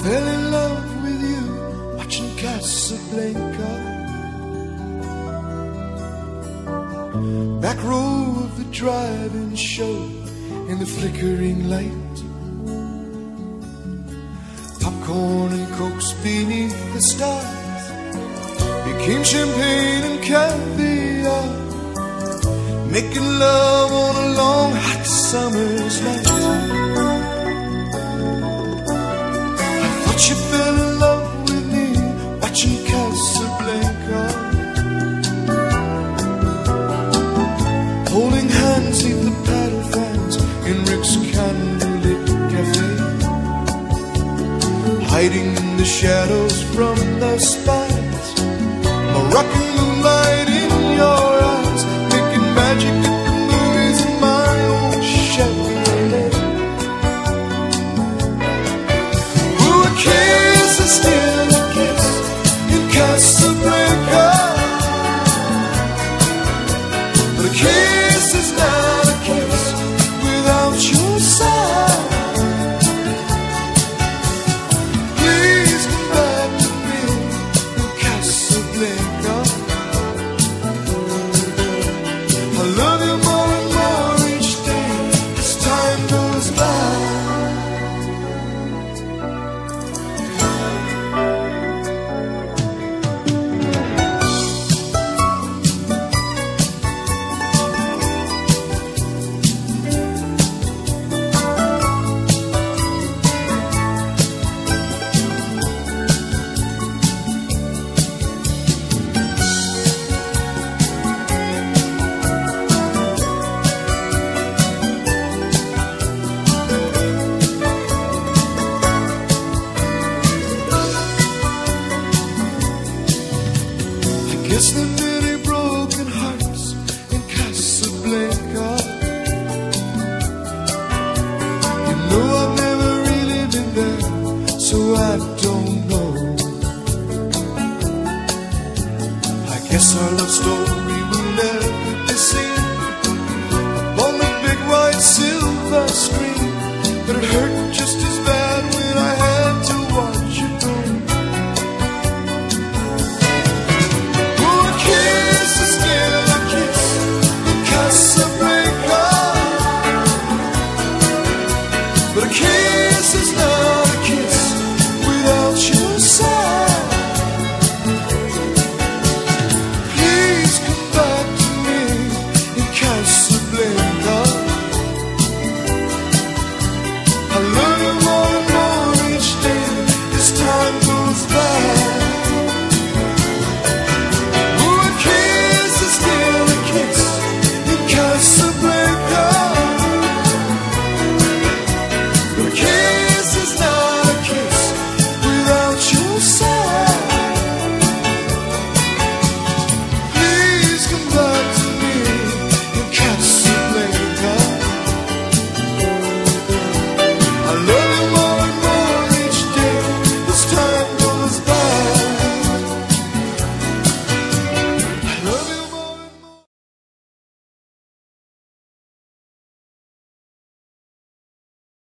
fell in love with you watching Casablanca. Back row of the drive-in show in the flickering light. Popcorn and cokes beneath the stars became champagne and caviar, making love on a long hot summer's night. I thought you fell in love with me watching Casablanca. Holding hands neath the paddle fans in Rick's candlelit cafe, hiding in the shadows from the spies, Moroccan moonlight in your eyes, making magic at the movies in my own Chevrolet. Ooh, a kiss is still a kiss in Casablanca, but a kiss is not a kiss without your side. Please come back to me in Casablanca. I love you more and more each day as time goes by. Guess there are many broken hearts in Casablanca. You know I've never really been there, so I don't know. I guess our love story